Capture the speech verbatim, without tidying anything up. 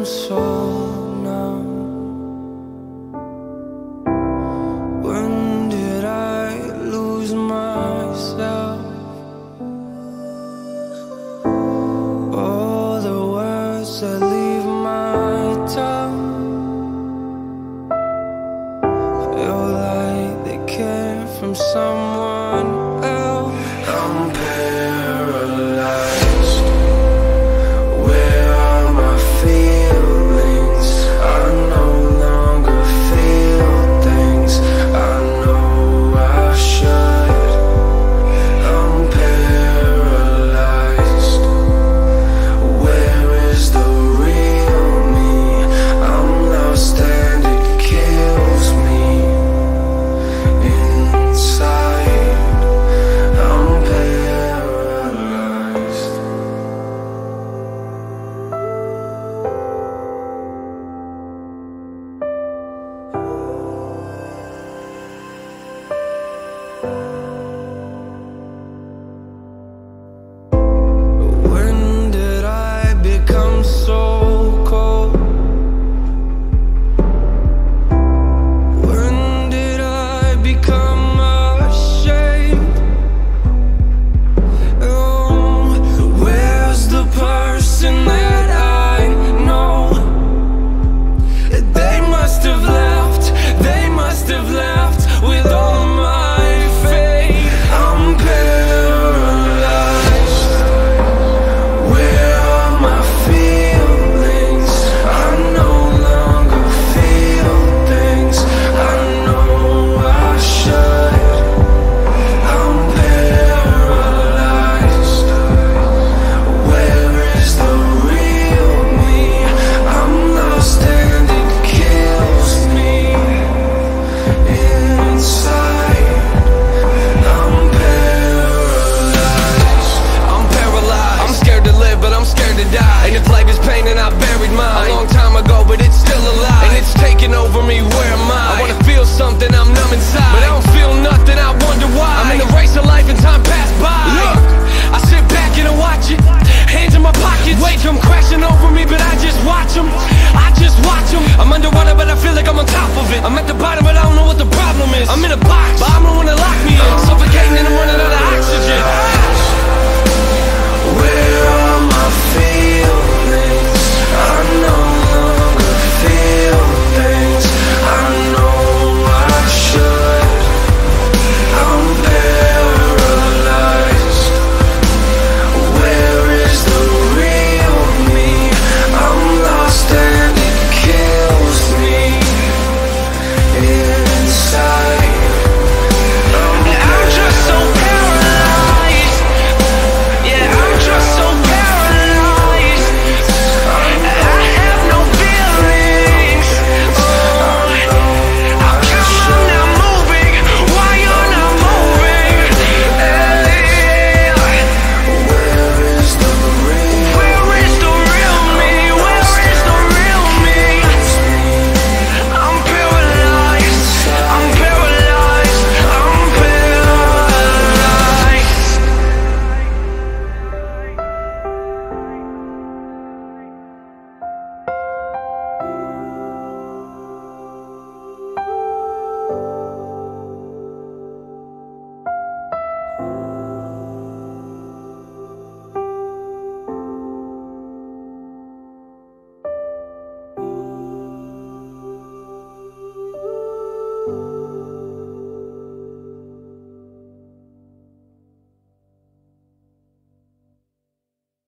so numb? When did I lose myself? All the words that leave my tongue feel like they came from someone else. I'm paralyzed. Where are my feelings? I no longer feel things I know I should. I'm paralyzed. Where is the real me? I'm lost and it kills me inside. I'm paralyzed. When did I become so cold? When did I become ashamed? Oh, where's the person that I know? They must have left, they must have left with all my faith. I'm paralyzed. Where are my feelings? I no longer feel things I know I should. I'm paralyzed. Where is the real me? I'm lost and it kills me inside. I'm paralyzed. I'm paralyzed. I'm scared to live, but I'm scared to die. And if life is pain, then I buried mine a long time ago, but it's still alive. And it's taking over me, where am I? I wanna feel something, I'm numb inside, but I don't feel nothing, I wonder why. I'm in the race of life and time passed by. Look, I sit back and I watch it, hands in my pockets, waves come crashing over me, but I just watch them, I just watch them. I'm underwater, but I feel like I'm on top of it. I'm at the bottom, but I don't know what the problem is. I'm in a box, but I'm the one that locks